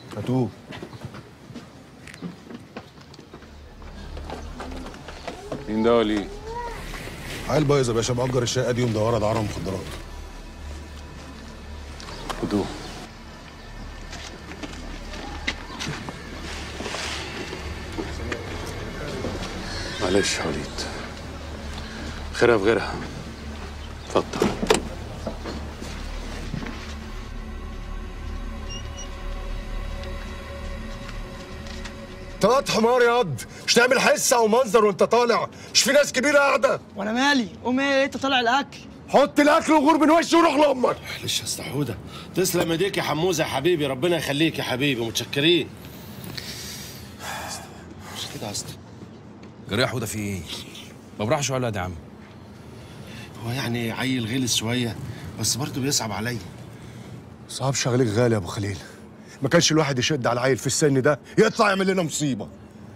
هاتوه. مين ده وليه؟ عيل بايظ يا باشا، مأجر الشقه دي ومدوره دعاره مخدرات. خدوه. معلش يا وليد، خيرها في غيرها. اتفضل. طلعت حمار ياض، مش تعمل حسه ومنظر وانت طالع، مش في ناس كبيره قاعده. وانا مالي؟ قوم ايه انت طالع الاكل؟ حط الاكل وغور من وشي وروح لامك. معلش يا اسطى حوده، تسلم ايديك يا حموزه يا حبيبي، ربنا يخليك يا حبيبي، متشكرين. مش كده يا اسطى؟ جري يا حوده، في ايه؟ ما براحش ولا يا عم. هو يعني عيل غلس شويه بس برضه بيصعب عليا. صعب شغلك غالي يا ابو خليل، ما كانش الواحد يشد على العيل في السن ده يطلع يعمل لنا مصيبه.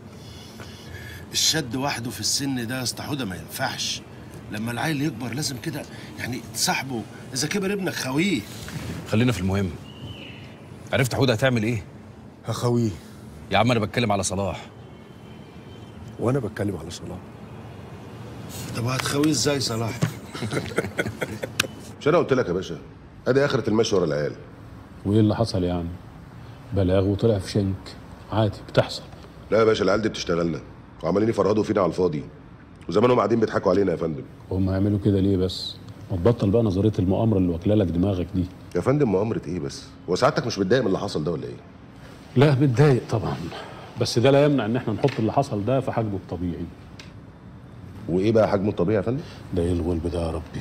الشد وحده في السن ده يا اسطى حوده ما ينفعش، لما العيل يكبر لازم كده يعني تصاحبه، اذا كبر ابنك خويه. خلينا في المهم. عرفت حوده هتعمل ايه؟ هخويه. يا عم انا بتكلم على صلاح. وانا بتكلم على صلاح. طب هتخويه ازاي صلاح؟ مش انا قلت لك يا باشا، ادي اخره المشي ورا العيال. وايه اللي حصل يعني؟ بلاغ وطلع في شنك، عادي بتحصل. لا يا باشا، العيال دي بتشتغلنا وعمالين يفرهدوا فينا على الفاضي، وزمانهم قاعدين بيضحكوا علينا يا فندم. وهم هيعملوا كده ليه بس؟ ما تبطل بقى نظريه المؤامره اللي واكله لك دماغك دي. يا فندم مؤامره ايه بس؟ هو سعادتك مش متضايق من اللي حصل ده ولا ايه؟ لا متضايق طبعا، بس ده لا يمنع ان احنا نحط اللي حصل ده في حجمه الطبيعي. وايه بقى حجمه الطبيعي يا فندم؟ ده ايه الغلب ده يا ربي؟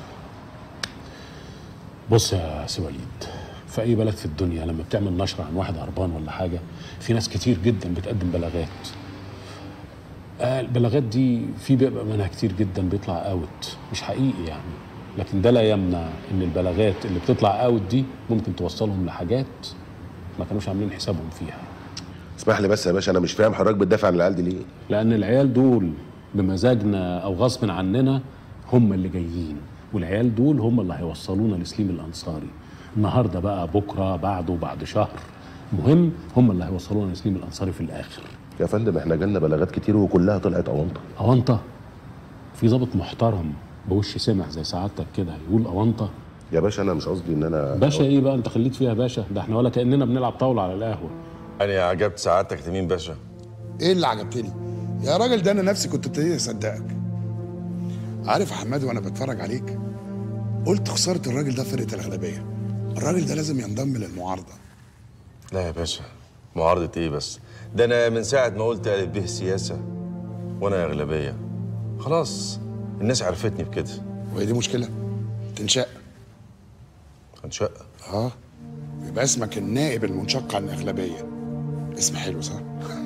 بص يا سي وليد، في اي بلد في الدنيا لما بتعمل نشر عن واحد هربان ولا حاجه، في ناس كتير جدا بتقدم بلاغات. البلاغات دي في بيبقى منها كتير جدا بيطلع اوت مش حقيقي يعني، لكن ده لا يمنع ان البلاغات اللي بتطلع اوت دي ممكن توصلهم لحاجات ما كانوش عاملين حسابهم فيها. اسمح لي بس يا باشا، انا مش فاهم حضرتك بتدافع عن العيال دي ليه؟ لان العيال دول بمزاجنا او غصب عننا هم اللي جايين، والعيال دول هم اللي هيوصلونا لسليم الانصاري. النهارده بقى، بكره، بعده، بعد شهر، مهم هم اللي هيوصلونا لسليم الانصاري في الاخر. يا فندم احنا جالنا بلاغات كتير وكلها طلعت اونطه. اونطه؟ في ضابط محترم بوش سمح زي سعادتك كده يقول اونطه؟ يا باشا انا مش قصدي ان انا باشا ايه بقى انت خليت فيها باشا؟ ده احنا ولا كاننا بنلعب طاوله على القهوه. انا عجبت سعادتك تميم باشا. ايه اللي عجبتني يا راجل؟ ده انا نفسي كنت ابتديت اصدقك. عارف يا حماد، وانا بتفرج عليك قلت خساره الراجل ده فرقه الاغلبيه، الراجل ده لازم ينضم للمعارضه. لا يا باشا، معارضة ايه بس؟ ده انا من ساعة ما قلت ألف به سياسة وانا اغلبية، خلاص الناس عرفتني بكده. وهي دي مشكلة؟ تنشق. هنشق؟ يبقى اسمك النائب المنشق عن الاغلبية. اسم حلو صح؟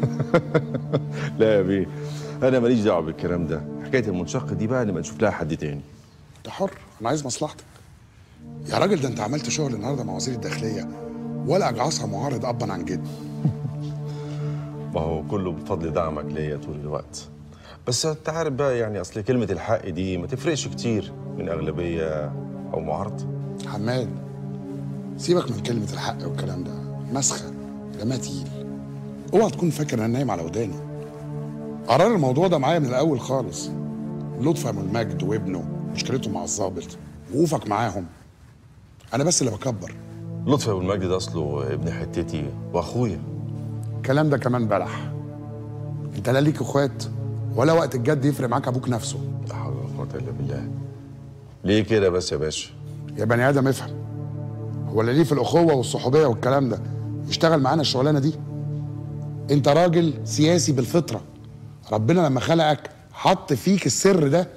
لا يا بيه، انا ماليش دعوة بالكلام ده، حكاية المنشق دي بقى نبقى نشوف لها حد تاني. انت حر، انا عايز مصلحتك. يا راجل ده انت عملت شغل النهارده مع وزير الداخلية ولا اجعصها معارض ابا عن جد. ما هو كله بفضل دعمك ليا طول الوقت، بس انت عارف بقى يعني اصل كلمة الحق دي ما تفرقش كتير من اغلبية او معارضة. حماد سيبك من كلمة الحق والكلام ده، مسخة دمها تقيل. اوعى تكون فاكر انا نايم على وداني. قرار الموضوع ده معايا من الاول خالص. لطفي ابو المجد وابنه مشكلته مع الضابط، وقوفك معاهم. انا بس اللي بكبر. لطفي ابو المجد ده اصله ابن حتتي واخويا. الكلام ده كمان بلح. انت لا ليك اخوات ولا وقت الجد يفرق معاك ابوك نفسه. لا حول ولا قوة الا بالله. ليه كده بس يا باشا؟ يا بني ادم افهم، هو اللي ليه في الاخوه والصحوبيه والكلام ده يشتغل معانا الشغلانه دي؟ انت راجل سياسي بالفطره، ربنا لما خلقك حط فيك السر ده.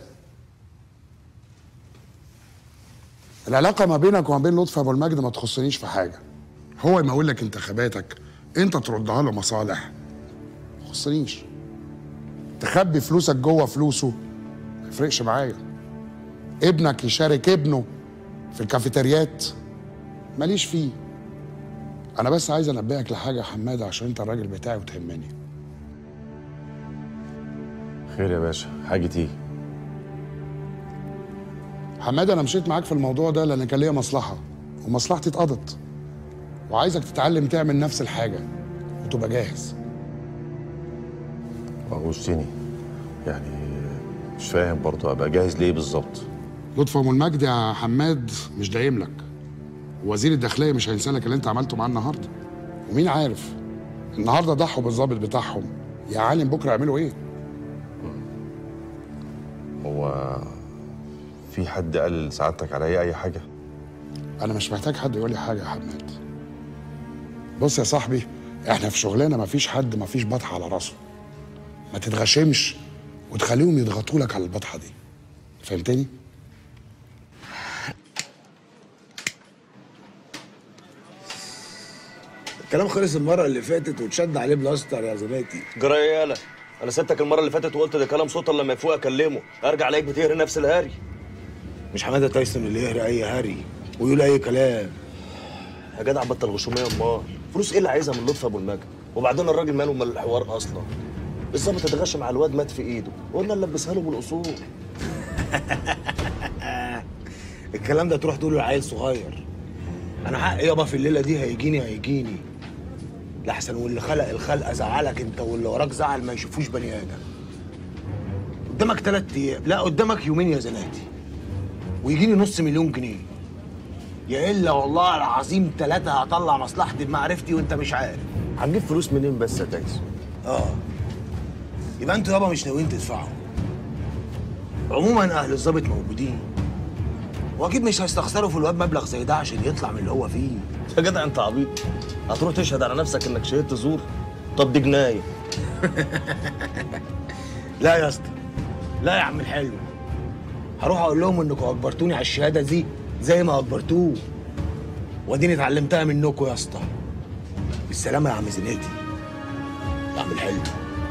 العلاقه ما بينك وما بين لطفي ابو المجد ما تخصنيش في حاجه. هو يمول لك انتخاباتك انت تردها له مصالح، ما تخصنيش. تخبي فلوسك جوه فلوسه ما يفرقش معايا. ابنك يشارك ابنه في الكافيتريات ماليش فيه. انا بس عايز انبهك لحاجه يا حماده عشان انت الراجل بتاعي وتهمني. خير يا باشا، حاجة ايه؟ حماده انا مشيت معاك في الموضوع ده لان كان ليا مصلحه ومصلحتي اتقضت، وعايزك تتعلم تعمل نفس الحاجه وتبقى جاهز. وغشتني يعني، مش فاهم برضه ابقى جاهز ليه بالظبط. لطفي ابو المجد يا حماد مش دايم لك، وزير الداخليه مش هينسى لك اللي انت عملته معاه النهارده. ومين عارف النهارده ضحوا بالظابط بتاعهم، يا عالم بكره يعملوا ايه؟ هو في حد قال لسعادتك عليا اي حاجه؟ انا مش محتاج حد يقول لي حاجه يا حماد. بص يا صاحبي، احنا في شغلنا مفيش حد مفيش بطحه على راسه. ما تتغشمش وتخليهم يضغطوا لك على البطحه دي. فهمتني؟ الكلام خلص المره اللي فاتت واتشد عليه بلاستر يا زناتي. جرى ايه يالا؟ انا سبتك المره اللي فاتت وقلت ده كلام سطر، لما يفوق اكلمه، ارجع الاقيك بتهري نفس الهري. مش حماده تايسون اللي يهري اي هري ويقول اي كلام. يا جدع بطل غشوميه، امال فلوس ايه اللي عايزها من لطفي ابو المجد؟ وبعدين الراجل ماله من الحوار اصلا؟ الظابط اتغشم على الواد مات في ايده، وقلنا نلبسها له بالاصول. الكلام ده تروح تقوله لعيل صغير. انا حقي يابا في الليله دي هيجيني لحسن واللي خلق الخلقه زعلك انت واللي وراك زعل ما يشوفوش بني ادم. قدامك 3 ايام، لا قدامك يومين يا زناتي، ويجيني نص مليون جنيه. يا الا والله العظيم 3 هطلع مصلحتي بمعرفتي وانت مش عارف. هنجيب فلوس منين بس يا تايسون؟ يبقى انتوا يابا مش ناويين تدفعوا. عموما اهل الظابط موجودين، واكيد مش هيستخسروا في الواد مبلغ زي ده عشان يطلع من اللي هو فيه. يا جدع انت عبيط، هتروح تشهد على نفسك انك شهدت زور؟ طب دي جنايه. لا يا اسطى، لا يا عم الحلو، هروح اقول لهم انكم اجبرتوني على الشهاده دي زي ما اجبرتوه، واديني اتعلمتها منكم يا اسطى. بالسلامه يا عم زناتي يا عم الحلو.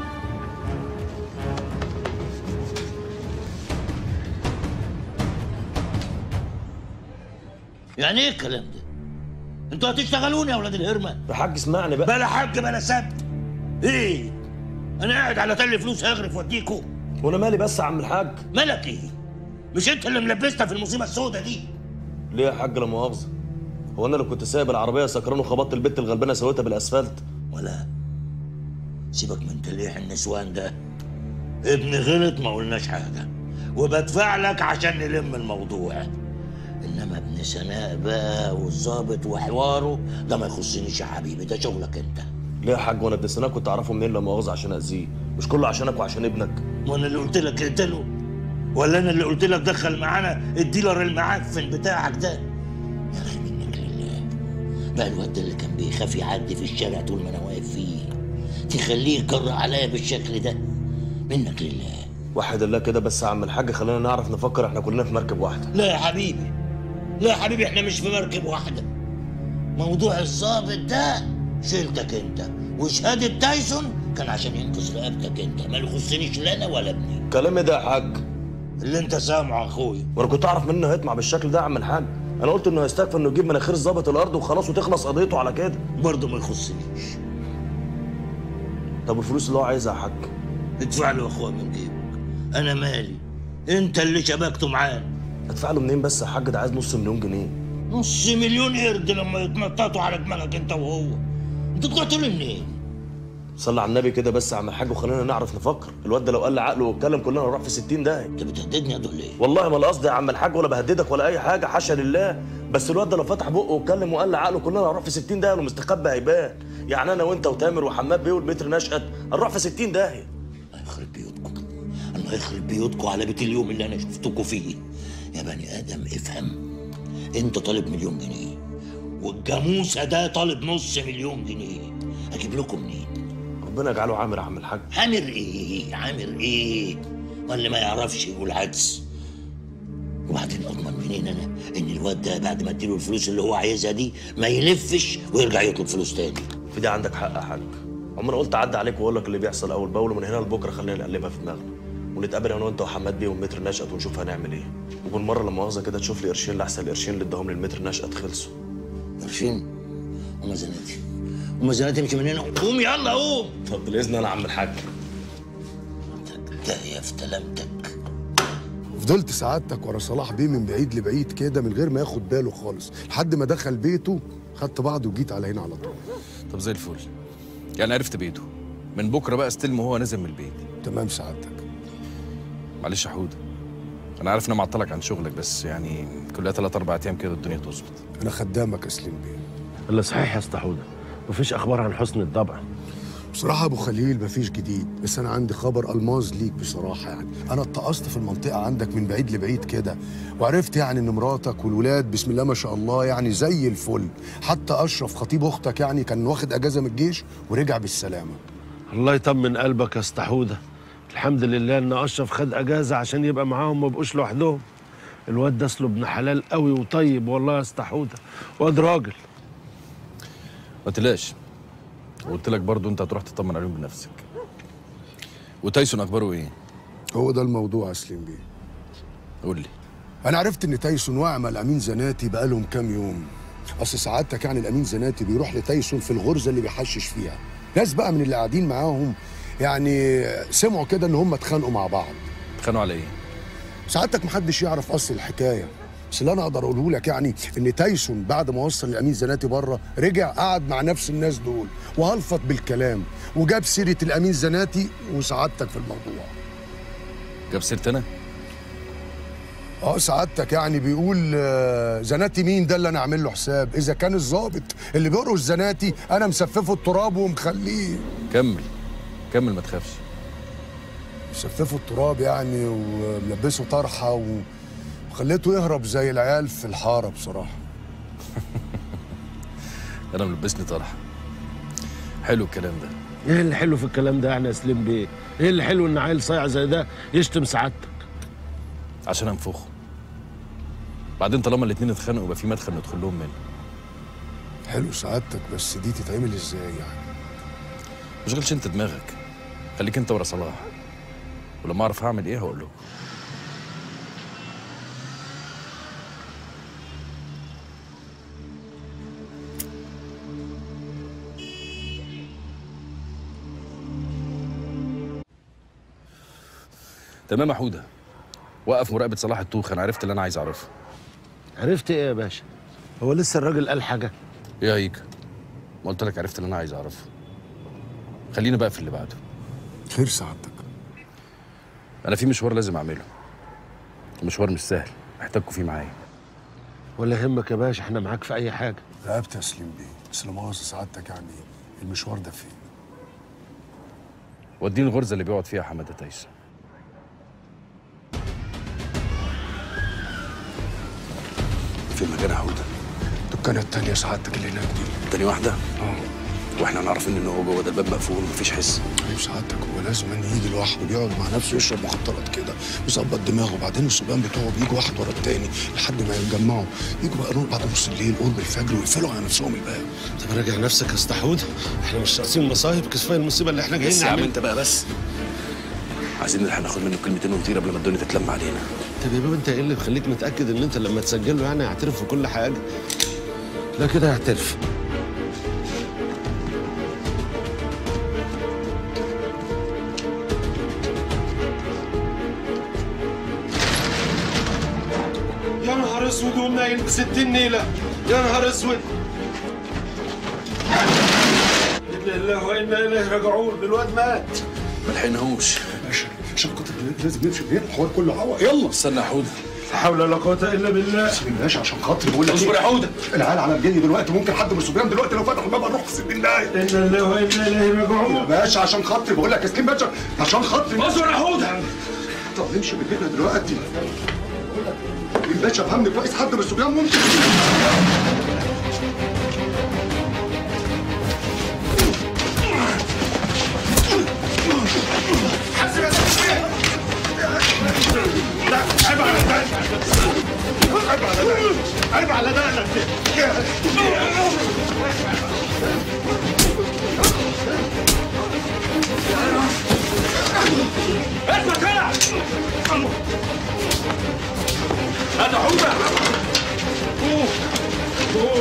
يعني ايه الكلام ده؟ انتوا هتشتغلوني يا اولاد الهرمه؟ يا حاج اسمعني بقى. بلا حاج بلا سبت. ايه؟ انا قاعد على تل فلوس هغرف واديكوا؟ وانا مالي بس يا عم الحاج؟ مالك ايه؟ مش انت اللي ملبسنا في المصيبه السوداء دي؟ ليه يا حاج لا مؤاخذه؟ هو انا اللي كنت سايب العربيه سكران وخبطت البت الغلبانه سويتها بالاسفلت؟ ولا سيبك من تلقيح النسوان ده. ابني غلط ما قلناش حاجه، وبدفع لك عشان نلم الموضوع. انما ابن سناء بقى والظابط وحواره ده ما يخصنيش يا حبيبي، ده شغلك انت. ليه يا حاج وانا ابن سناء كنت اعرفه منين لا مؤاخذه عشان اذيه؟ مش كله عشانك وعشان ابنك؟ وانا اللي قلت لك اقتله؟ ولا انا اللي قلت لك دخل معانا الديلر المعفن بتاعك ده؟ يا اخي منك لله، بقى الواد ده اللي كان بيخاف يعدي في الشارع طول ما انا واقف فيه تخليه يكرر عليا بالشكل ده؟ منك لله. وحد الله كده بس يا عم الحاج، خلينا نعرف نفكر، احنا كلنا في مركب واحده. لا يا حبيبي، لا يا حبيبي، احنا مش في مركب واحده. موضوع الظابط ده شيلتك انت، وشهاده تايسون كان عشان ينقذ رقبتك انت، ما يخصنيش لا انا ولا ابني. كلام ايه ده يا حاج؟ اللي انت سامعه يا اخويا. وانا كنت اعرف منه هيطمع بالشكل ده يا عم الحاج؟ انا قلت انه هيستكفى انه يجيب مناخير ظابط الارض وخلاص وتخلص قضيته على كده. برضه ما يخصنيش. طب الفلوس اللي هو عايزها يا حاج؟ ادفع له يا اخويا من جيبك، انا مالي، انت اللي شبكته معانا. ادفع له منين بس يا حاج؟ ده عايز نص مليون جنيه. نص مليون قرد لما يتنططوا على دماغك انت وهو. انت طلعتوا لي منين؟ صلي على النبي كده بس يا عم الحاج وخلينا نعرف نفكر. الواد ده لو قال عقله واتكلم كلنا نروح في 60 داهيه. انت بتهددني يا دول ليه؟ والله ما القصد يا عم الحاج ولا بهددك ولا اي حاجه، حاشا لله. بس الواد ده لو فتح بقه واتكلم وقال عقله كلنا هنروح في 60 داهيه والمستخبي هيبان. يعني انا وانت وتامر وحماد بيه والمتر نشأت هنروح في 60 داهيه. الله يخرب بيوتكم، الله يخرب بيوتكم على بيت اليوم اللي انا شفتكم فيه. يا بني ادم افهم، انت طالب مليون جنيه والجاموسه ده طالب نص مليون جنيه، اجيب لكم منين؟ ربنا يجعله عامر يا عم الحاج. عامر ايه؟ عامر ايه؟ واللي ما يعرفش يقول عدس. وبعدين اضمن منين انا ان الواد ده بعد ما اديله الفلوس اللي هو عايزها دي ما يلفش ويرجع يطلب فلوس تاني؟ في دي عندك حق يا حاج. عمري قلت اعدي عليك واقول لك اللي بيحصل اول باول، ومن هنا لبكره خلينا نقلبها في دماغنا ونتقابل انا وانت وحماد بيه والمتر نشأت ونشوف هنعمل ايه. وبالمره لما مؤاخذه كده تشوف لي قرشين لحسن القرشين اللي اداهم للمتر نشأت خلصوا. قرشين؟ وما زناتي، وما زناتي امشي من هنا، قوم يلا قوم. طب بالاذن انا يا عم الحاج. تهيا في تلامتك. فضلت سعادتك ورا صلاح بيه من بعيد لبعيد كده من غير ما ياخد باله خالص، لحد ما دخل بيته خدت بعض وجيت على هنا على طول. طب زي الفل. يعني عرفت بيته، من بكره بقى استلمه وهو نازل من البيت. تمام سعادتك. معلش يا حوده، انا عارف ان انا معطلك عن شغلك، بس يعني كلها 3 4 ايام كده الدنيا تظبط. انا خدامك يا سليم بيه. اللي صحيح يا اسطى حوده، مفيش اخبار عن حسن الضبع. بصراحة أبو خليل مفيش جديد، بس أنا عندي خبر ألماظ ليك بصراحة. يعني أنا اتقصت في المنطقة عندك من بعيد لبعيد كده، وعرفت يعني إن مراتك والولاد بسم الله ما شاء الله يعني زي الفل. حتى أشرف خطيب أختك يعني كان واخد أجازة من الجيش ورجع بالسلامة. الله يطمن قلبك يا اسطى حوده. الحمد لله إن أشرف خد أجازة عشان يبقى معاهم ما بقوش لوحدهم. الواد ده أصله ابن حلال قوي وطيب والله يا اسطى حوده، واد راجل. ما تقلقش، وقلت لك برضه انت هتروح تطمن عليهم بنفسك. وتايسون اخباره ايه؟ هو ده الموضوع يا سليم بيه. قول لي. أنا عرفت إن تايسون واقع مع الأمين زناتي بقالهم كام يوم. أصل سعادتك يعني الأمين زناتي بيروح لتايسون في الغرزة اللي بيحشش فيها. ناس بقى من اللي قاعدين معاهم يعني سمعوا كده إن هم اتخانقوا مع بعض. اتخانقوا على ايه؟ سعادتك محدش يعرف أصل الحكاية، بس اللي أنا أقدر أقوله لك يعني إن تايسون بعد ما وصل الأمين زناتي بره رجع قعد مع نفس الناس دول وهلفت بالكلام وجاب سيرة الأمين زناتي وسعادتك في الموضوع. جاب سيرتي أنا؟ سعادتك يعني بيقول زناتي مين ده اللي انا اعمل له حساب؟ اذا كان الظابط اللي بيرقص زناتي انا مسففه التراب ومخليه. كمل كمل ما تخافش. مسففه التراب يعني وملبسه طرحه وخليته يهرب زي العيال في الحاره بصراحه. انا ملبسني طرحه. حلو الكلام ده. ايه اللي حلو في الكلام ده يعني يا سليم بيه؟ ايه اللي حلو ان عيل صايع زي ده يشتم سعادتك؟ عشان انفخه. بعدين طالما الاتنين اتخانقوا يبقى في مدخل ندخل لهم منه. حلو سعادتك، بس دي تتعمل ازاي يعني؟ ما تشغلش انت دماغك، خليك انت ورا صلاح، ولما اعرف هعمل ايه هقول له. تمام يا حوده، وقف مراقبه صلاح الطوخ. انا عرفت اللي انا عايز اعرفه. عرفت ايه يا باشا؟ هو لسه الراجل قال حاجه؟ ايه هيك؟ ما قلت لك عرفت اللي انا عايز اعرفه. خلينا بقى في اللي بعده. خير سعادتك. انا في مشوار لازم اعمله، مشوار مش سهل، محتاجكوا فيه معايا. ولا يهمك يا باشا، احنا معاك في اي حاجه. رقبت يا سليم بيه، بس لا مؤاخذه سعادتك يعني المشوار ده فين؟ وديني الغرزه اللي بيقعد فيها حماده تايسون. في مكان حوده. الدكانه التانيه سعادتك اللي هناك دي. تاني واحده؟ واحنا عارفين ان هو جوه ده الباب مقفول ومفيش حس. طيب سعادتك هو لازم يجي لوحده بيقعد مع نفسه يشرب مخدرات كده يظبط دماغه، وبعدين الصبيان بتوعه بيجوا واحد ورا التاني لحد ما يتجمعوا، يجوا بقى بعد نص الليل قرب الفجر ويقفلوا على نفسهم الباب. طب راجع نفسك يا اسطى حوده، احنا مش ناقصين مصايب، كفايه المصيبه اللي احنا جايين نعملها. انت بقى بس عايزين نلحق ناخد منه كلمتين ونطير قبل ما الدنيا تتلم علينا. طب يا بابا انت ايه اللي بيخليك متاكد ان انت لما تسجله يعني هيعترف في كل حاجه؟ لا كده هيعترف. يا نهار اسود ونايل ب 60 نيله، يا نهار اسود. انا لله وانا اليه راجعون، الواد مات. ما لحقناهوش يا باشا عشان خاطر لازم نمشي بيه، الحوار كله هوا. يلا استنى يا حوده. لا حول ولا قوه الا بالله. سيب الباشا عشان خاطري بقول لك. اصبر يا حوده. العيال على الجني دلوقتي، ممكن حد من الصبيان دلوقتي لو فتحوا الباب هنروح في 60 دقايق. انا لله وانا اليه راجعون. يا باشا عشان خاطري بقول لك يا سليم باشا عشان خاطري. اصبر يا حوده. طب نمشي من هنا دلوقتي. الباشا فهمني كويس، حد من الصبيان ممكن. لا عيب على ده، عيب على ده، عيب على ده. اسمع كده، هات حوده.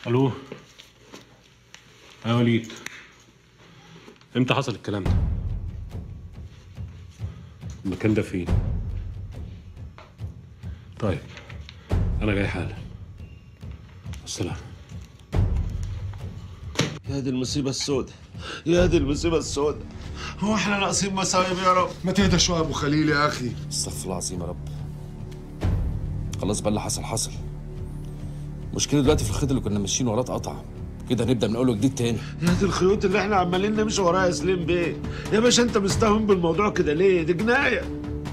الو. يا وليد، امتى حصل الكلام ده؟ المكان ده فين؟ طيب انا جاي حالا. السلام. يا دي المصيبة السوداء، يا دي المصيبة السوداء. هو احنا ناقصين مصايب يا رب؟ ما تهدى شويه يا ابو خليل يا اخي. استغفر الله العظيم يا رب. خلاص بقى اللي حصل حصل. المشكله دلوقتي في الخيط اللي كنا ماشيين وراه اتقطع، كده هنبدا من اول وجديد تاني. يا دي الخيوط اللي احنا عمالين نمشي وراها يا سليم بيه. يا باشا انت مستهون بالموضوع كده ليه؟ دي جنايه.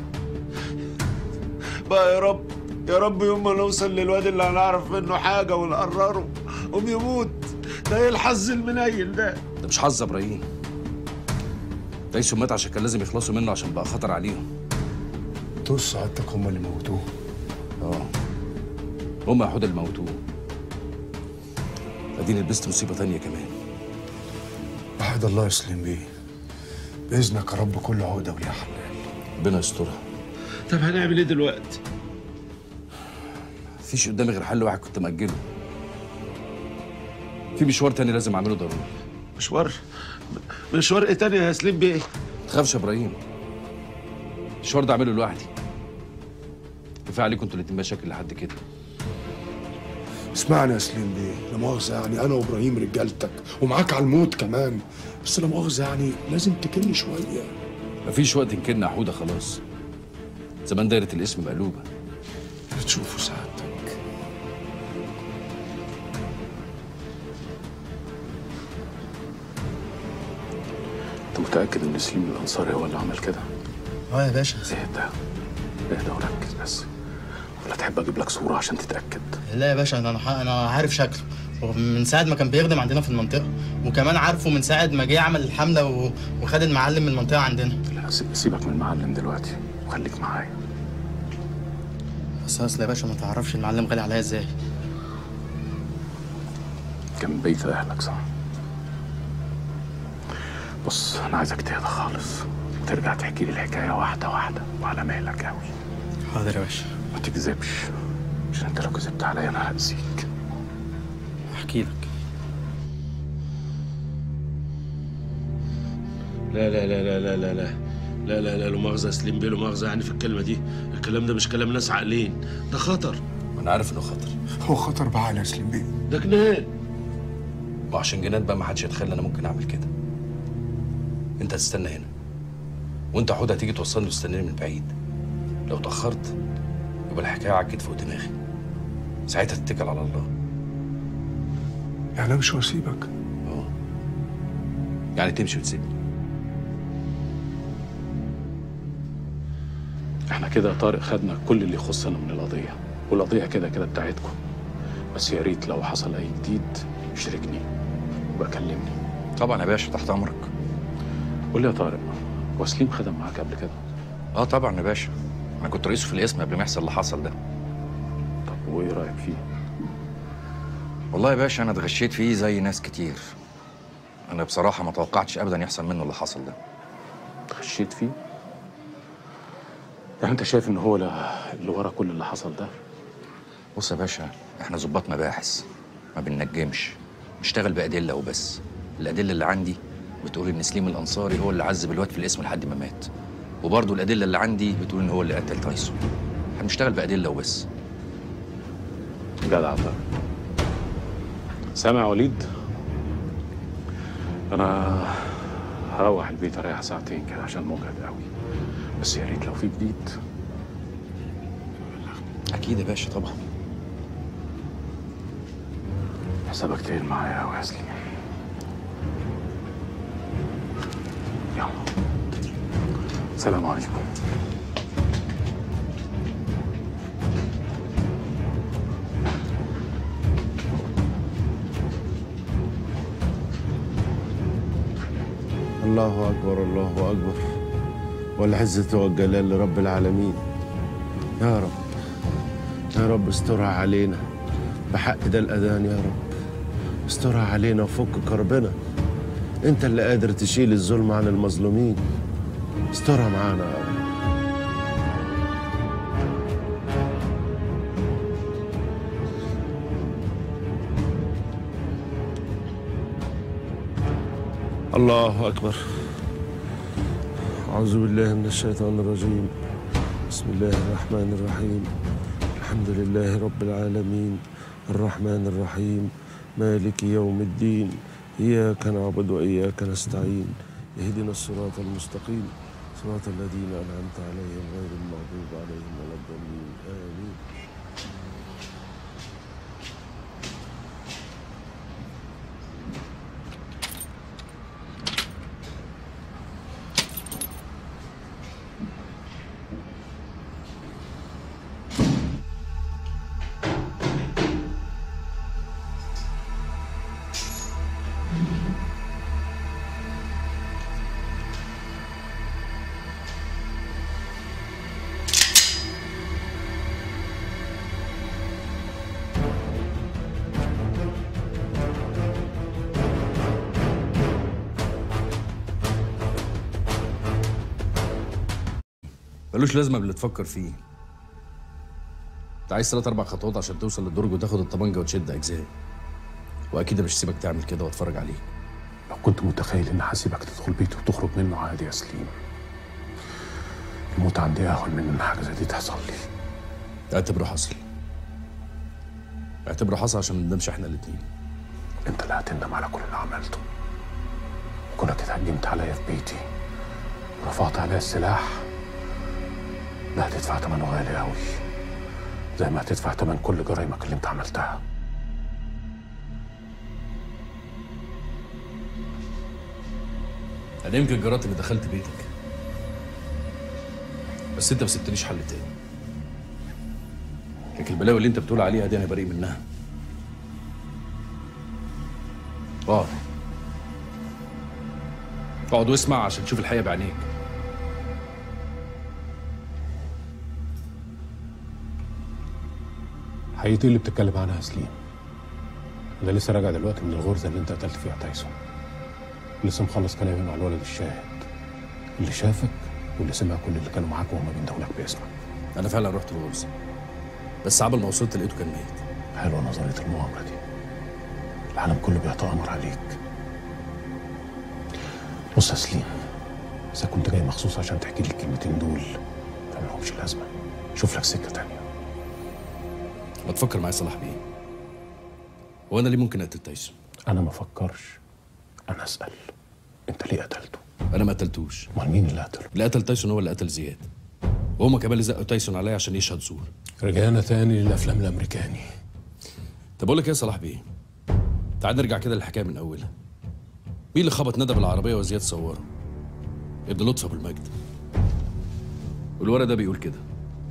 بقى يا رب يا رب يوم ما نوصل للواد اللي هنعرف منه حاجه ونقرره قوم يموت. ده ايه الحظ المنيل ده؟ ده مش حظ يا ابراهيم. تايسون مات عشان كان لازم يخلصوا منه عشان بقى خطر عليهم. طول سعادتك هم اللي موتوه. هم يا حوده اللي موتوه. اديني لبست مصيبه تانية كمان. وحد الله يا سليم بيه. باذنك يا رب كل عقده وليها حل. ربنا يسترها. طب هنعمل ايه دلوقتي؟ مفيش قدامي غير حل واحد كنت مأجله. في مشوار تاني لازم اعمله ضروري. مشوار ايه تاني يا سليم بيه؟ ما تخافش يا ابراهيم. المشوار ده اعمله لوحدي. كفايه عليكم انتوا الاتنين مشاكل لحد كده. اسمعني يا سليم بيه، لا مؤاخذة يعني أنا وإبراهيم رجالتك ومعاك على الموت كمان، بس لا مؤاخذة يعني لازم تكلني شوية. مفيش وقت نكلنا يا حوده خلاص. زمان دايرة الاسم مقلوبة. اللي تشوفه سعادتك. أنت متأكد إن سليم الأنصاري هو اللي عمل كده؟ يا باشا. اهدى وركز بس. ولا تحب أجيب لك صورة عشان تتأكد؟ لا يا باشا، انا عارف شكله من ساعه ما كان بيخدم عندنا في المنطقه، وكمان عارفه من ساعه ما جه عمل الحمله وخد المعلم من المنطقه عندنا. لا سيبك من المعلم دلوقتي وخليك معايا. بس اصل يا باشا ما تعرفش المعلم غالي عليا ازاي. كان من بيت أهلك صح؟ بص أنا عايزك تهدى خالص وترجع تحكي لي الحكاية واحدة واحدة وعلى مهلك أوي. حاضر يا باشا. ما تكذبش عشان أنت لو كذبت عليا أنا هأذيك. احكي لك. لا لا لا لا لا لا لا لا لا لا لا مؤاخذة يا سليم بيه، لا مؤاخذة يعني في الكلمة دي. الكلام ده مش كلام ناس عاقلين، ده خطر. أنا عارف إنه خطر. هو خطر بعقل يا سليم بيه. ده جنان. وعشان جنان بقى ما حدش يتخيل أنا ممكن أعمل كده. أنت هتستنى هنا. وأنت يا حوده هتيجي توصلني وتستناني من بعيد. لو اتأخرت يبقى الحكاية عكت فوق دماغي. ساعتها تتكل على الله. يعني أنا مش هسيبك؟ يعني تمشي وتسيبني. احنا كده يا طارق خدنا كل اللي يخصنا من القضية، والقضية كده كده بتاعتكم. بس يا ريت لو حصل أي جديد اشركني وبقى كلمني. طبعا يا باشا، تحت أمرك. قول لي يا طارق، هو سليم خدم معاك قبل كده؟ طبعا يا باشا، أنا كنت رئيسه في القسم قبل ما يحصل اللي حصل ده. طب وإيه رأيك فيه؟ والله يا باشا أنا اتغشيت فيه زي ناس كتير. أنا بصراحة ما توقعتش أبدا يحصل منه اللي حصل ده. اتغشيت فيه؟ يعني أنت شايف إن هو اللي ورا كل اللي حصل ده؟ بص يا باشا، إحنا ظباط مباحث، ما بننجمش، نشتغل بأدلة وبس. الأدلة اللي عندي بتقول إن سليم الأنصاري هو اللي عذب الواد في القسم لحد ما مات. وبرضه الأدلة اللي عندي بتقول إن هو اللي قتل تايسون. هنشتغل بأدلة وبس. جدع طارق. سامع يا وليد؟ أنا هروح البيت أريح ساعتين كده عشان مجهد قوي. بس يا ريت لو في جديد. أكيد يا باشا طبعا. حسابك تقيل معايا قوي يا سليم. يلا سلام عليكم. الله أكبر الله أكبر، والعزة والجلال لرب العالمين. يا رب يا رب استرها علينا بحق ده الأذان. يا رب استرها علينا وفك كربنا. أنت اللي قادر تشيل الظلم عن المظلومين. استرها معانا يا رب. الله أكبر. أعوذ بالله من الشيطان الرجيم. بسم الله الرحمن الرحيم. الحمد لله رب العالمين الرحمن الرحيم مالك يوم الدين إياك نعبد وإياك نستعين اهدنا الصراط المستقيم صراط الذين أنعمت عليهم غير المغضوب عليهم ولا الضالين آمين. ملوش لازمه باللي تفكر فيه. انت عايز 3-4 خطوات عشان توصل للدرج وتاخد الطبنجه وتشد اجزاء، واكيد مش هسيبك تعمل كده واتفرج عليك. لو كنت متخيل ان هسيبك تدخل بيتي وتخرج منه عادي يا سليم، الموت عندي اهون من ان حاجه زي دي تحصل لي. اعتبره حصل، اعتبره حصل عشان ما ندمش احنا الاتنين. انت اللي هتندم على كل اللي عملته، وكونك اتهجمت عليا في بيتي ورفعت عليا السلاح، ده هتدفع ثمنه غالي قوي، زي ما هتدفع ثمن كل جرايمك اللي انت عملتها. انا يمكن جرأت اني دخلت بيتك، بس انت ما سبتليش حل تاني. لكن البلاوي اللي انت بتقول عليها دي انا بريء منها. اقعد واسمع عشان تشوف الحقيقه بعينيك. حقيقتي اللي بتتكلم عنها يا سليم. انا لسه راجع دلوقتي من الغرزه اللي انت قتلت فيها تايسون. لسه مخلص كلامي مع الولد الشاهد اللي شافك واللي سمع كل اللي كانوا معاك وهم بيندهولك باسمك. انا فعلا رحت الغرزه، بس عبال ما وصلت لقيته كان ميت. حلوه نظريه المؤامره دي، العالم كله بيتآمر عليك. بص يا سليم، اذا كنت جاي مخصوص عشان تحكي لي الكلمتين دول فمالهمش لازمه، شوف لك سكه تانيه. ما تفكر معايا صلاح بيه، هو انا ليه ممكن اقتل تايسون؟ انا ما افكرش، انا اسال. انت ليه قتلته؟ انا ما قتلتوش. امال مين اللي قتله؟ اللي قتل تايسون هو اللي قتل زياد، وهما كمان اللي زقوا تايسون عليا عشان يشهد زور. رجعنا تاني للافلام الامريكاني. طب اقول لك ايه يا صلاح بيه، تعال نرجع كده للحكايه من اولها. مين اللي خبط ندى بالعربيه وزياد صوره؟ ابن لطفي ابو المجد. والورق ده بيقول كده.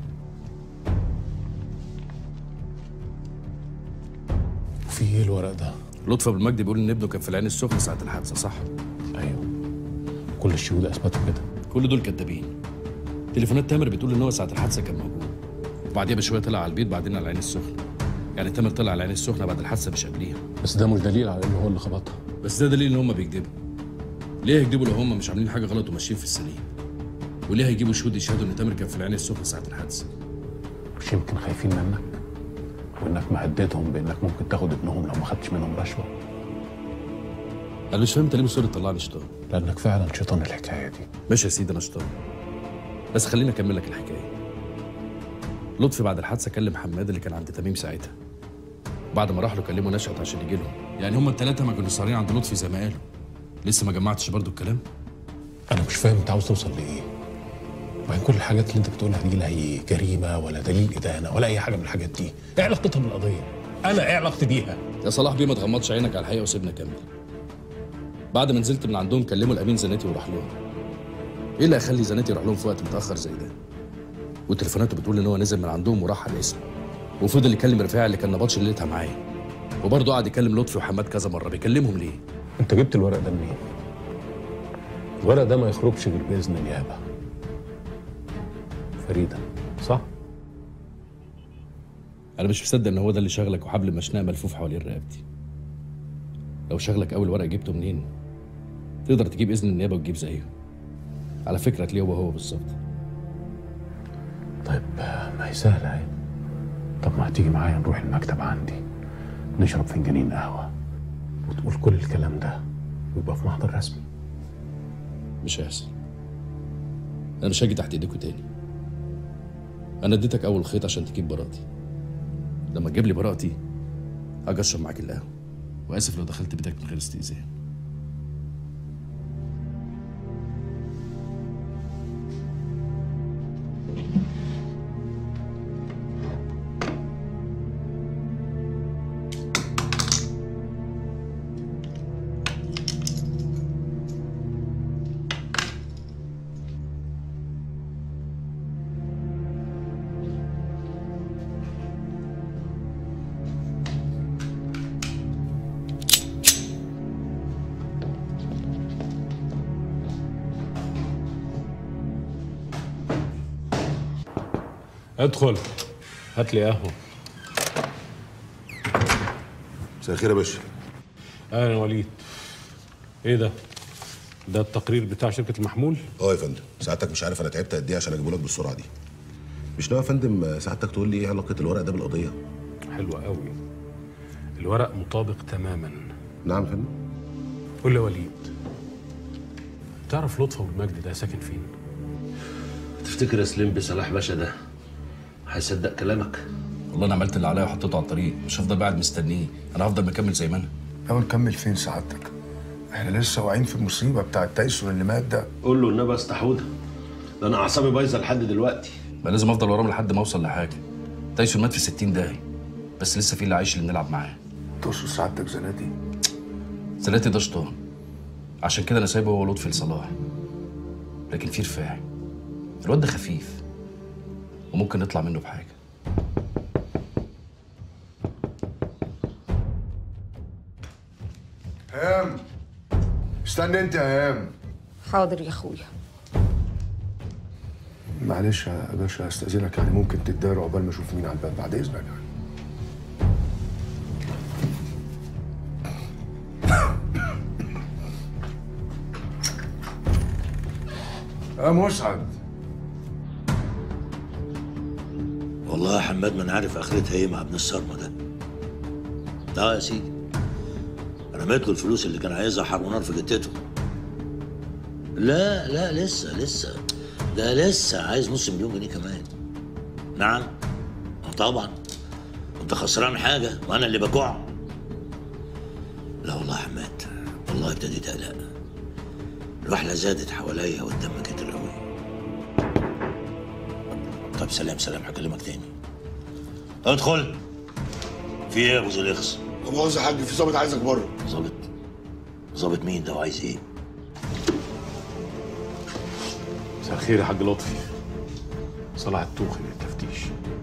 وفي ايه الورق ده؟ لطفي ابو المجد بيقول ان ابنه كان في العين السخنه ساعه الحادثه، صح؟ ايوه، كل الشهود اثبتوا كده. كل دول كدابين. تليفونات تامر بتقول ان هو ساعه الحادثه كان موجود، وبعديها بشويه طلع على البيت، بعدين على العين السخنه. يعني تامر طلع على العين السخنه بعد الحادثه مش قبليها. بس ده مش دليل على انه هو اللي خبطها. بس ده دليل ان هم بيكذبوا. ليه هيكذبوا لو هم مش عاملين حاجه غلط وماشيين في السليم؟ وليه هيجيبوا شهود يشهدوا ان تامر كان في العين السخنه ساعه الحادثه؟ مش يمكن خايفين منك وانك مهددهم بانك ممكن تاخد ابنهم لو ما خدتش منهم رشوه؟ انا مش فاهم انت ليه مصر تطلعني شيطان؟ لانك فعلا شيطان الحكايه دي. ماشي يا سيدي انا شيطان، بس خليني اكمل لك الحكايه. لطفي بعد الحادثه كلم حماد اللي كان عند تميم ساعتها، بعد ما راح له كلمه نشأت عشان يجي لهم. يعني هما الثلاثه ما كانوا سهرين عند لطفي زي ما قالوا. لسه ما جمعتش برضو الكلام؟ انا مش فاهم انت عاوز توصل لايه؟ وبعدين كل الحاجات اللي انت بتقولها دي لا هي جريمه ولا دليل ادانه ولا اي حاجه من الحاجات دي. ايه علاقتها بالقضيه؟ انا ايه علاقتي بيها؟ يا صلاح بيه ما تغمضش عينك على الحقيقه وسيبنا كمل. بعد ما نزلت من عندهم كلموا الامين زناتي وراح لهم. ايه اللي هيخلي زناتي يروح لهم في وقت متاخر زي ده؟ وتليفوناته بتقول ان هو نزل من عندهم وراح على الاسم، وفضل يكلم رفاعي اللي كان نبطش ليلتها معايا، وبرضه قعد يكلم لطفي وحماد كذا مره. بيكلمهم ليه؟ انت جبت الورق ده منين؟ الورق ده ما يخرجش غير باذن النيابه. فريده، صح؟ انا مش مصدق ان هو ده اللي شغلك وحبل مشنقه ملفوف حوالين رقبتي. لو شغلك اول ورق جبته منين؟ تقدر تجيب اذن النيابه وتجيب زيه. على فكره هتلاقيه هو بالظبط. طيب ما هي سهله اهي. طب ما هتيجي معايا نروح المكتب عندي نشرب فنجانين قهوه وتقول كل الكلام ده ويبقى في محضر رسمي. مش هيحصل. انا مش هاجي تحت ايديكوا تاني. انا اديتك اول خيط عشان تجيب براءتي. لما تجيب لي براءتي هاجي اشرب معاك القهوه. واسف لو دخلت بيتك من غير استئذان. ادخل هات لي قهوه. مساء الخير يا باشا. اهلا وليد. ايه ده؟ ده التقرير بتاع شركه المحمول؟ اه يا فندم. سعادتك مش عارف انا تعبت قد ايه عشان اجيبه لك بالسرعه دي. مش ناوي يا فندم سعادتك تقول لي ايه علاقه الورق ده بالقضيه؟ حلوه قوي. الورق مطابق تماما. نعم يا فندم. قول لي يا وليد، تعرف لطفي والمجد ده ساكن فين؟ تفتكر يا سليم بصلاح باشا ده هيصدق كلامك؟ والله انا عملت اللي عليا وحطيته على الطريق، مش هفضل قاعد مستنيه، انا هفضل مكمل زي ما انا. لو نكمل فين سعادتك؟ احنا لسه واقعين في المصيبه بتاع تايسون اللي مات ده. قول له النبي استحوده، ده انا اعصابي بايظه لحد دلوقتي. ما لازم افضل وراهم لحد ما اوصل لحاجه. تايسون مات في 60 دقايق، بس لسه في اللي عايش اللي نلعب معاه. تقصد سعادتك زناتي؟ زناتي ده شطان، عشان كده انا سايبه هو لطفي لصلاح. لكن في رفاعي، الواد ده خفيف وممكن نطلع منه بحاجه. هام، استنى انت يا هام. حاضر يا اخويا. معلش يا باشا استاذنك، يعني ممكن تتداروا عقبال ما اشوف مين على الباب بعد اذنك يعني. يا مسعد. والله يا حماد ما انا عارف اخرتها ايه مع ابن الصرمه ده. يا سيدي، رميت له الفلوس اللي كان عايزها حرب ونار في جتته. لا لسه ده لسه عايز نص مليون جنيه كمان. نعم طبعا. انت خسران حاجه وانا اللي بجوع؟ لا والله يا حماد، والله ابتديت اقلق. الوحله زادت حواليا والدم كتر قوي. طب سلام هكلمك تاني. ادخل. في ايه يا ابو زليخس؟ لا مؤاخذة يا حاج، في ظابط عايزك بره. ظابط مين ده وعايز ايه؟ مساء الخير يا حاج لطفي. صلاح الطوخي من التفتيش.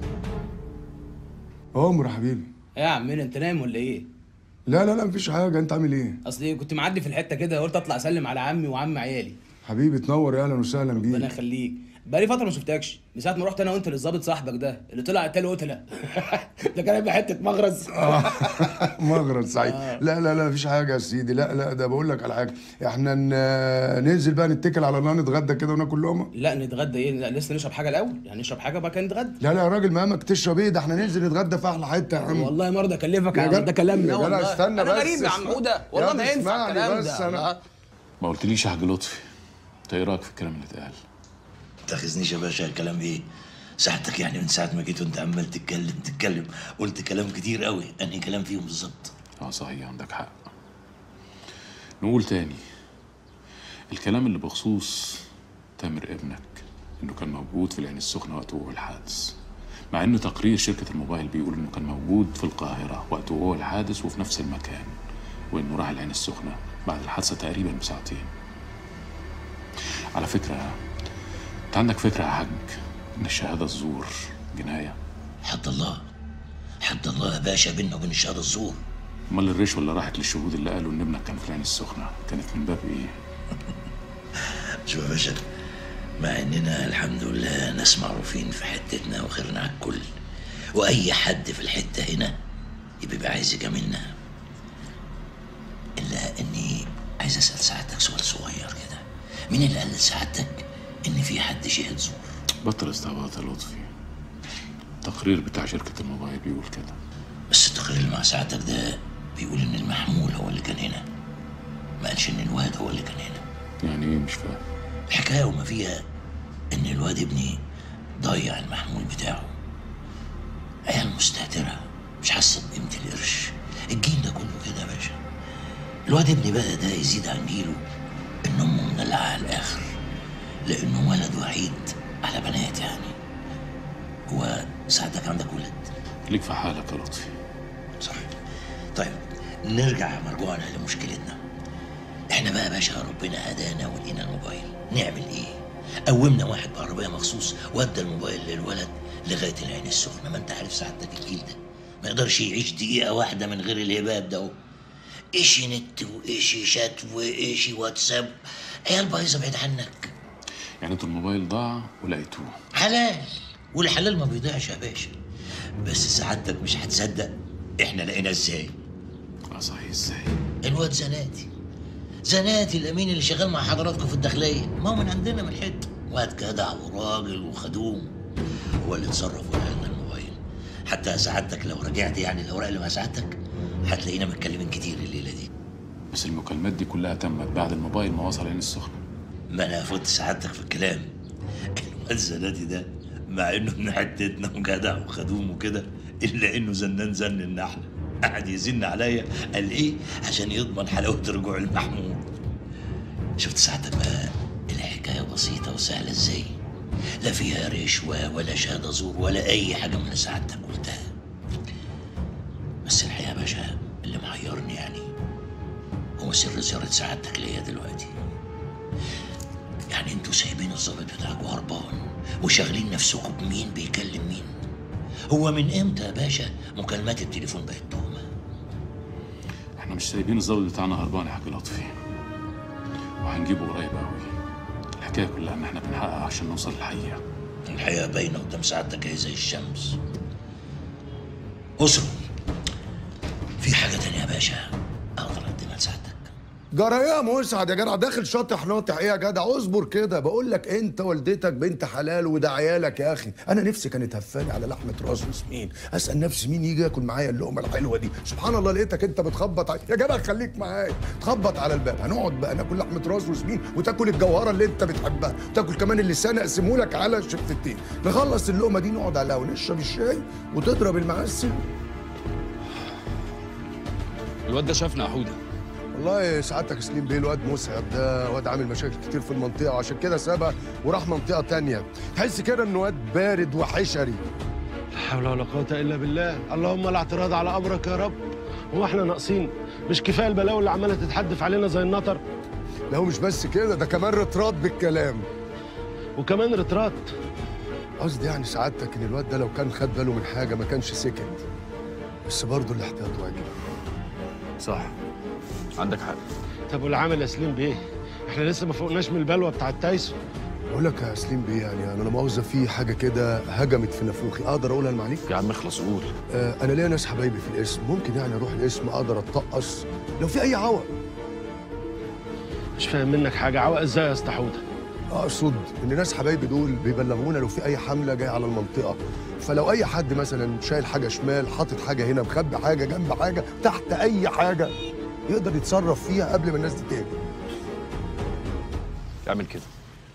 عمر يا حبيبي. ايه يا عمنا انت نايم ولا ايه؟ لا مفيش حاجه، انت عامل ايه؟ اصل كنت معدي في الحته كده قلت اطلع اسلم على عمي وعم عيالي. حبيبي تنور، يا اهلا وسهلا بيك. ربنا يخليك. بقالي فتره ما شفتكش من ساعه ما رحت انا وانت للظابط صاحبك ده اللي طلع قتال قتله. ده كان هيبقى حته مغرز. مغرز سعيد. لا مفيش حاجه يا سيدي. لا ده بقول لك على حاجه، احنا ننزل بقى نتكل على الله، نتغدى كده وناكل لقمه. لا نتغدى ايه؟ لا لسه نشرب حاجه الاول، يعني نشرب حاجه بقى كده نتغدى. لا يا راجل مهمك تشرب ايه؟ ده احنا ننزل نتغدى في احلى حته يا عم. والله ما ارضى اكلفك يا عم، ده كلامنا والله. استنى انا بس غريب يا عم عوده، والله ما ينفع الكلام ده. ما قلتليش يا حاج لطفي، انت ايه رايك في الكلام اللي اتقال؟ ما تاخذنيش يا باشا، الكلام ايه؟ ساعتك يعني من ساعه ما جيت وانت عمال تتكلم قلت كلام كتير قوي. انهي كلام فيهم بالظبط؟ صحيح عندك حق. نقول تاني، الكلام اللي بخصوص تامر ابنك انه كان موجود في العين السخنه وقت وقوع الحادث، مع ان تقرير شركه الموبايل بيقول انه كان موجود في القاهره وقت وقوع الحادث وفي نفس المكان، وانه راح العين السخنه بعد الحادثه تقريبا بساعتين. على فكره، انت عندك فكره يا حاج ان الشهاده الزور جنايه؟ حد الله يا باشا، بينا وبين الشهاده الزور. امال الرشوه اللي راحت للشهود اللي قالوا ان ابنك كان في العين السخنه كانت من باب ايه؟ شوف يا باشا، مع اننا الحمد لله ناس معروفين في حتتنا وخيرنا على الكل، واي حد في الحته هنا يبقى عايز يجاملنا، الا اني عايز اسال سعادتك سؤال صغير كده. مين اللي قال لسعادتك ان في حد شهد زور؟ بطل استعباط يا لطفي. التقرير بتاع شركه الموبايل بيقول كده. بس التقرير اللي مع سعادتك ده بيقول ان المحمول هو اللي كان هنا، ما قالش ان الواد هو اللي كان هنا. يعني ايه؟ مش فاهم. الحكايه وما فيها ان الواد ابني ضيع المحمول بتاعه. عيال مستهتره مش حاسه بقيمه القرش. الجيل ده كله كده يا باشا. الواد ابني بقى ده يزيد عن جيله ان امه مدلعه على الاخر، لانه ولد وحيد على بنات يعني. هو ساعتك عندك ولد؟ ليك في حالك يا لطفي. صح. طيب نرجع مرجوعنا لمشكلتنا. احنا بقى يا باشا ربنا هدانا ولقينا الموبايل، نعمل ايه؟ قومنا واحد بعربيه مخصوص وادى الموبايل للولد لغايه العين السخنه. ما انت عارف سعادتك الجيل ده ما يقدرش يعيش دقيقه واحده من غير الهباب ده اهو. ايشي نت وايشي شات وايشي واتساب، عيال بايظه بعيد عنك. يعني انتوا الموبايل ضاع ولقيتوه؟ حلال، والحلال ما بيضيعش يا باشا. بس سعادتك مش هتصدق احنا لقينا ازاي. صحيح ازاي؟ الواد زناتي الامين اللي شغال مع حضراتكم في الداخليه، ما هو من عندنا من حته. واد جدع وراجل وخدوم، هو اللي اتصرف ولقى لنا الموبايل. حتى سعادتك لو رجعت يعني الاوراق اللي مع سعادتك هتلاقينا متكلمين كتير الليله دي. بس المكالمات دي كلها تمت بعد الموبايل ما وصل عين السخنه. ما انا فوت سعادتك في الكلام. الواد زناتي ده مع انه من حتتنا وجدع وخدوم وكده، الا انه زنان زن النحله. قعد يزن عليا قال ايه عشان يضمن حلاوه رجوع المحمود. شفت ساعتك بقى الحكايه بسيطه وسهله ازاي؟ لا فيها رشوه ولا شهاده زور ولا اي حاجه من اللي سعادتك قلتها. بس الحقيقه يا باشا اللي محيرني يعني هو سر زياره سعادتك ليا دلوقتي. يعني انتوا سايبين الظابط بتاعكوا هربان وشاغلين نفسكم بمين بيكلم مين. هو من امتى يا باشا مكالمات التليفون بقت تهمه؟ احنا مش سايبين الظابط بتاعنا هربان يا حاج لطفي، وهنجيبه قريب قوي. الحكايه كلها ان احنا بنحقق عشان نوصل للحقيقه. الحقيقه باينه قدام سعادتك اهي زي الشمس. اسره في حاجه تانية يا باشا اقدر اقدمها لسعادتك؟ جرى ايه يا مسعد يا جدع؟ داخل شاطح ناطح ايه يا جدع؟ اصبر كده، بقول لك انت والدتك بنت حلال وده عيالك يا اخي. انا نفسي كانت هفاني على لحمه راس وسمين، اسال نفسي مين يجي ياكل معايا اللقمه الحلوه دي. سبحان الله لقيتك انت بتخبط يا جدع خليك معايا، تخبط على الباب. هنقعد بقى ناكل لحمه راس وسمين وتاكل الجوهره اللي انت بتحبها، تاكل كمان اللسان اقسمه لك على شفتين. نخلص اللقمه دي نقعد على القهوه نشرب الشاي وتضرب المعسل. الواد ده شافنا يا حوده. والله سعادتك سليم بيه الواد مسعد ده واد عامل مشاكل كتير في المنطقه، وعشان كده سابها وراح منطقه تانية. تحس كده انه واد بارد وحشري. لا حول ولا قوه الا بالله. اللهم لا اعتراض على امرك يا رب. هو احنا ناقصين؟ مش كفايه البلاوي اللي عماله تتحدف علينا زي النطر؟ لا هو مش بس كده، ده كمان رطرات بالكلام. وكمان رطرات. قصدي يعني سعادتك ان الواد ده لو كان خد باله من حاجه ما كانش سكت، بس برضه الاحتياط واجب. صح عندك حق. طب والعامل يا سليم بيه؟ احنا لسه ما فوقناش من البلوه بتاعت تايسون. بقول لك يا سليم بيه يعني انا لا مؤاخذه في حاجه كده هجمت في نافوخي، اقدر اقولها لمعاليك؟ يا عم اخلص قول. انا ليا ناس حبايبي في القسم، ممكن يعني اروح القسم اقدر اتطقص لو في اي عوق. مش فاهم منك حاجه. عوق ازاي يا اسطى حوده؟ اقصد ان ناس حبايبي دول بيبلغونا لو في اي حمله جايه على المنطقه، فلو اي حد مثلا شايل حاجه شمال، حاطط حاجه هنا، مخبي حاجه جنب حاجه، تحت اي حاجه، يقدر يتصرف فيها قبل ما الناس دي تيجي. اعمل كده.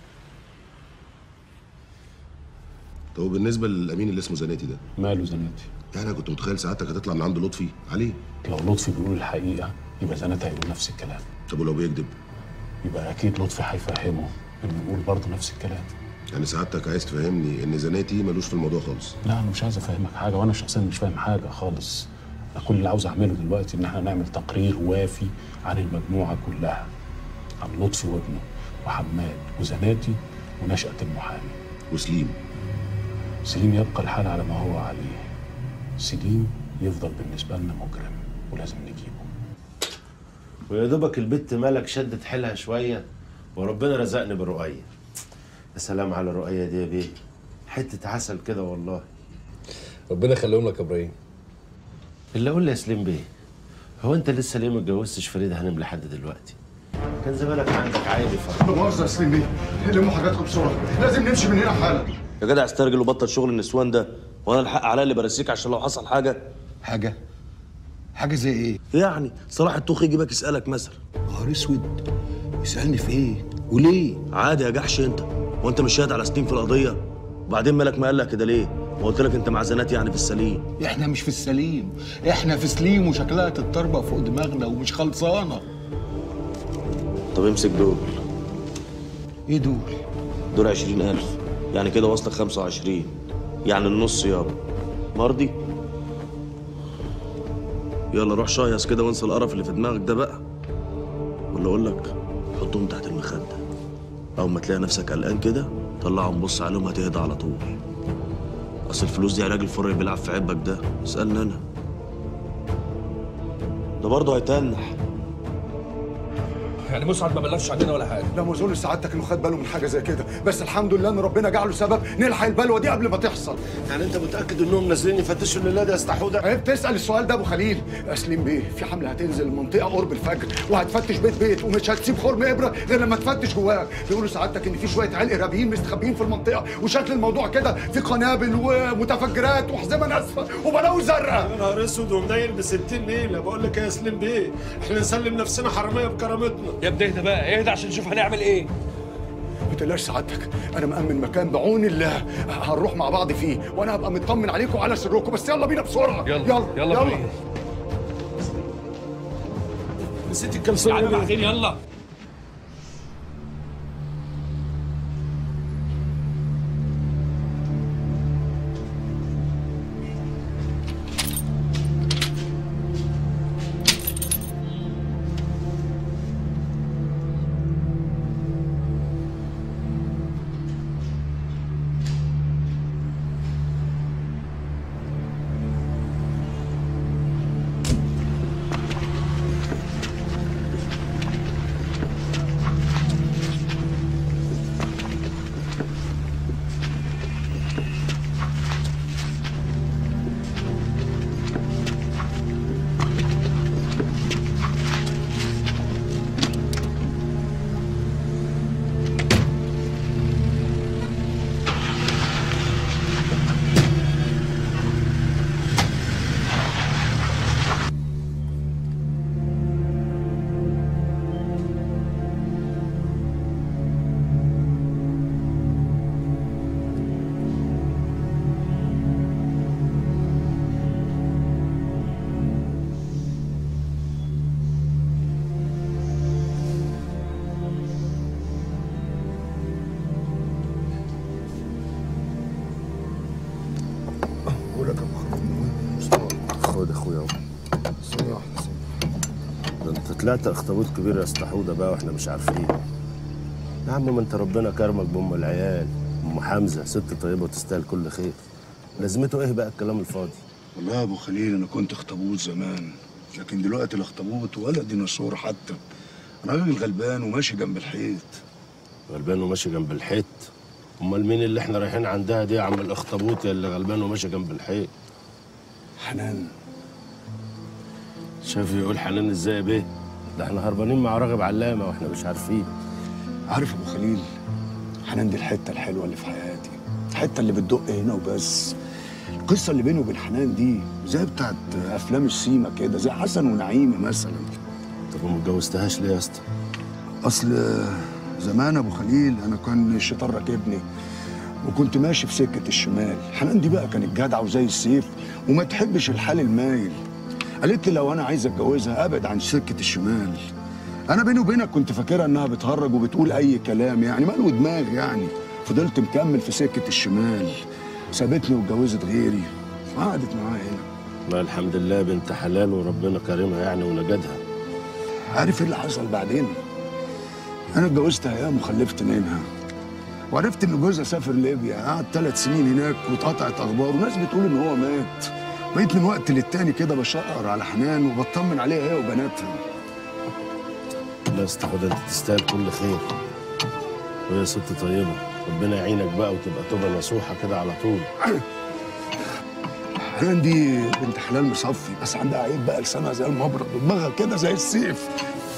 طب بالنسبه للامين اللي اسمه زناتي ده؟ ماله زناتي؟ يعني انا كنت متخيل سعادتك هتطلع من عند لطفي عليه. لو لطفي بيقول الحقيقه يبقى زناتي هيقول نفس الكلام. طب ولو بيكذب؟ يبقى اكيد لطفي هيفهمه انه يقول برضه نفس الكلام. يعني سعادتك عايز تفهمني ان زناتي ملوش في الموضوع خالص؟ لا انا مش عايز افهمك حاجه، وانا شخصيا مش فاهم حاجه خالص. انا كل اللي عاوز اعمله دلوقتي ان احنا نعمل تقرير وافي عن المجموعه كلها، عن لطفي وابنه وحماد وزناتي ونشأة المحامي وسليم. سليم يبقى الحال على ما هو عليه. سليم يفضل بالنسبه لنا مجرم ولازم نجيبه. ويا دوبك البت مالك شدت حيلها شويه وربنا رزقني برؤيه. يا سلام على الرؤيه دي يا بيه، حته عسل كده والله. ربنا يخليهم لك يا ابراهيم. اللي اقول لي يا سليم بيه، هو انت لسه ليه ما اتجوزتش فريده هانم لحد دلوقتي؟ كان زمانك عندك عيل يفرح. لا مؤاخذه يا سليم بيه، لموا حاجاتكم بسرعه، لازم نمشي من هنا حالا. يا جدع استرجل وبطل شغل النسوان ده، وانا الحق عليا اللي برسيك عشان لو حصل حاجه. حاجه زي ايه؟ يعني صلاح الطوخ يجيبك يسالك مثلا. نهار اسود، يسالني في ايه وليه؟ عادي يا جحش انت، وانت مش شاهد على سنين في القضيه؟ وبعدين مالك مقلق كده ليه؟ ما قلت لك انت معزنات يعني في السليم. احنا مش في السليم، احنا في سليم وشكلها تتربى فوق دماغنا ومش خلصانه. طب امسك دول. ايه دول؟ دول 20,000، يعني كده واصلك 25، يعني النص يابا. مرضي؟ يلا روح شايص كده وانسى القرف اللي في دماغك ده بقى. ولا اقول لك حطهم تحت المخده، اول ما تلاقي نفسك قلقان كده طلعهم بص عليهم هتهدى على طول. اصل الفلوس دي علاج الفر اللي بيلعب في عبك ده، اسالني انا. ده برضه هيتنح. يعني مسعد ما بلغش عننا ولا حاجه؟ لا ما اظن سعادتك انه خد باله من حاجه زي كده، بس الحمد لله ان ربنا جعله سبب نلحق البلوه دي قبل ما تحصل. يعني انت متاكد انهم نازلين يفتشوا الليله دي يا اسطى حوده؟ عيب تسال السؤال ده ابو خليل. اسليم بيه، في حمله هتنزل المنطقه قرب الفجر وهتفتش بيت بيت، ومش هتسيب خرم ابره غير لما تفتش جواه. بيقولوا سعادتك ان في شويه عيال ارهابيين مستخبيين في المنطقه، وشكل الموضوع كده في قنابل ومتفجرات وحزمه ناسفه وبلاوي زرقاء. يا نهار اسود ومنيل ب 60 نيله. بقول لك ايه يا سليم بيه، احنا نسلم نفسنا حراميه بكرامتنا. يا ابني اهدى بقى، اهدى عشان نشوف هنعمل ايه. ما تقلقش سعادتك، انا مأمن مكان بعون الله هنروح مع بعض فيه، وانا هبقى مطمن عليكم وعلى سركم. بس يلا بينا بسرعه. يلا نسيت الكلسون يا بعدين يلا. خد اخويا. ده انت طلعت اخطبوط كبير يا اسطى حوده بقى واحنا مش عارفين. يا عم ما انت ربنا كرمك بام العيال، ام حمزه ست طيبه وتستاهل كل خير. لازمته ايه بقى الكلام الفاضي؟ والله يا ابو خليل انا كنت اخطبوط زمان، لكن دلوقتي لا اخطبوط ولا ديناصور حتى. انا راجل غلبان وماشي جنب الحيط. غلبان وماشي جنب الحيط؟ امال مين اللي احنا رايحين عندها دي يا عم الاخطبوط يا اللي غلبان وماشي جنب الحيط؟ حنان. شايف يقول حنان ازاي يا بيه؟ ده احنا هربانين مع راغب علامه واحنا مش عارفين. عارف يا ابو خليل، حنان دي الحته الحلوه اللي في حياتي، الحته اللي بتدق هنا وبس. القصه اللي بيني وبين حنان دي زي بتاعت افلام السيما كده، زي حسن ونعيمه مثلا. طب وما اتجوزتهاش ليه يا اسطى؟ اصل زمان ابو خليل انا كان الشيطان راكبني وكنت ماشي في سكه الشمال. حنان دي بقى كانت جدعه وزي السيف وما تحبش الحال المايل. قالت لي لو انا عايز اتجوزها ابعد عن سكه الشمال. انا بيني وبينك كنت فاكرها انها بتهرج وبتقول اي كلام، يعني مالو دماغ يعني. فضلت مكمل في سكه الشمال، سابتني واتجوزت غيري وقعدت معايا هنا. ما الحمد لله بنت حلال وربنا كرمها يعني ونجدها. عارف ايه اللي حصل بعدين؟ انا اتجوزت ايام وخلفت منها، وعرفت ان جوزها سافر ليبيا، قعد 3 سنين هناك واتقطعت اخبار وناس بتقول ان هو مات. بقيت من وقت للتاني كده بشقر على حنان وبطمن عليها هي وبناتها. لا استحوذ، انت تستاهل كل خير وهي ست طيبه. ربنا يعينك بقى وتبقى توبه نصوحه كده على طول. حنان دي بنت حلال مصفي، بس عندها عيب بقى، لسانها زي المبرد ودماغها كده زي السيف.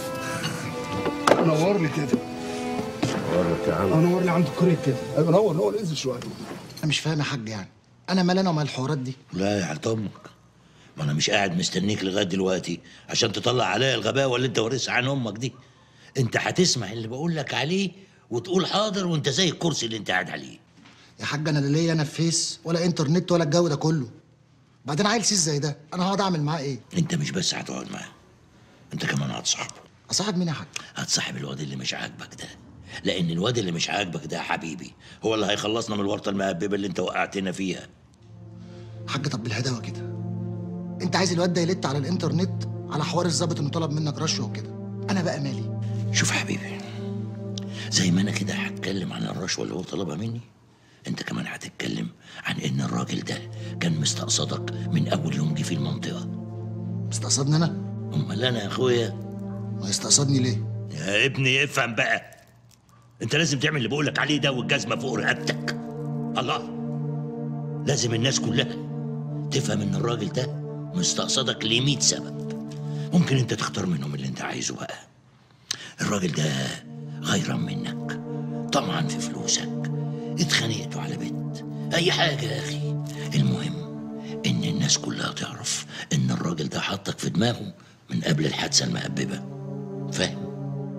نور لي كده. نورك يا عم. نور لي عند الكوريك كده. ايوه نور انزل شويه. انا مش فاهم يا حاج، يعني انا مال انا ومال الحوارات دي؟ لا يا حاج امك، ما انا مش قاعد مستنيك لغايه دلوقتي عشان تطلع عليا الغباوه اللي انت وارثها عن امك دي. انت هتسمع اللي بقول لك عليه وتقول حاضر وانت زي الكرسي اللي انت قاعد عليه. يا حاج انا لا ليا انا في فيس ولا انترنت ولا الجو ده كله. بعدين عيل سيس زي ده انا هقعد اعمل معاه ايه؟ انت مش بس هتقعد معاه، انت كمان هتصاحبه. اصاحب مين يا حاج؟ هتصاحب الواد اللي مش عاجبك ده، لان الواد اللي مش عاجبك ده يا حبيبي هو اللي هيخلصنا من الورطه المهببه اللي انت وقعتنا فيها. حاج طب بالهداوه كده، انت عايز الواد ده يلت على الانترنت على حوار الظابط انه طلب منك رشوه وكده، انا بقى مالي؟ شوف حبيبي، زي ما انا كده هتكلم عن الرشوه اللي هو طلبها مني، انت كمان هتتكلم عن ان الراجل ده كان مستقصدك من اول يوم جه في المنطقه. مستقصدني انا؟ امال انا يا اخويا؟ ما يستقصدني ليه؟ يا ابني افهم بقى، انت لازم تعمل اللي بقولك عليه ده والجزمه فوق رقبتك. الله، لازم الناس كلها تفهم ان الراجل ده مستقصدك ل 100 سبب، ممكن انت تختار منهم اللي انت عايزه بقى. الراجل ده غيران منك، طمعا في فلوسك، اتخانقتوا على بيت، اي حاجه يا اخي، المهم ان الناس كلها تعرف ان الراجل ده حطك في دماغه من قبل الحادثه المهببه، فاهم؟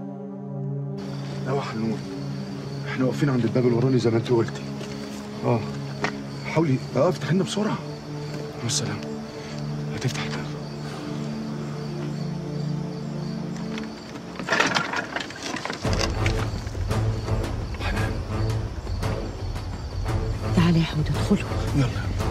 لا حنون، احنا واقفين عند الباب الوراني زي ما انت قلتي. حاولي افتح لنا بسرعه. مع السلامه. هتفتح الباب. تعالى يا حود ادخلوا. يلا.